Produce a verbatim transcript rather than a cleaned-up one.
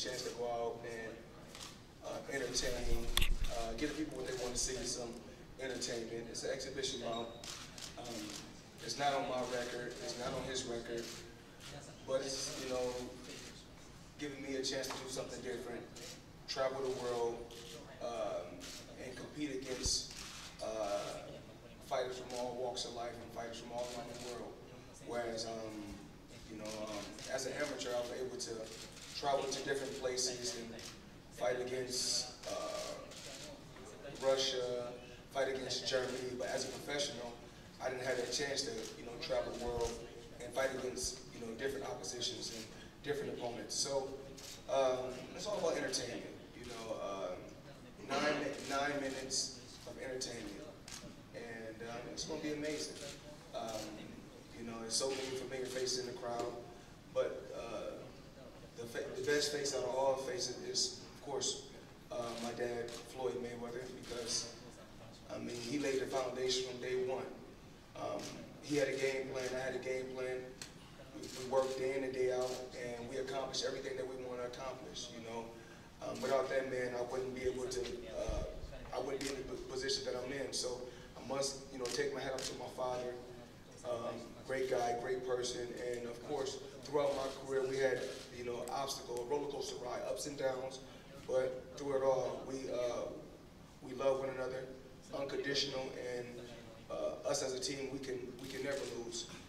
chance to go out and uh, entertain, uh, give the people what they want to see, some entertainment. It's an exhibition bout. Um, it's not on my record, it's not on his record, but it's, you know, giving me a chance to do something different, travel the world, um, and compete against uh, fighters from all walks of life and fighters from all around the world. Whereas, um, you know, um, as an amateur, I was able to travel to different places and fight against uh, Russia, fight against Germany. But as a professional, I didn't have that chance to, you know, travel the world and fight against, you know, different oppositions and different opponents. So um, it's all about entertainment. You know, um, nine nine minutes of entertainment, and um, it's going to be amazing. Um, you know, there's so many familiar faces in the crowd, but uh, the, fa the best face out of all faces is, of course, uh, my dad, Floyd Mayweather, because I mean, he laid the foundation from day one. Um, he had a game plan, I had a game plan. We, we worked day in and day out, and we accomplished everything that we want to accomplish, you know. Um, without that man, I wouldn't be able to, uh, I wouldn't be in the position that I'm in. So I must, you know, take my hat up to my father. Um, great guy, great person, and of course, throughout my career, we had, you know, obstacle, a roller coaster ride, ups and downs, but through it all, we, uh, we love one another, unconditional, and uh, us as a team, we can, we can never lose.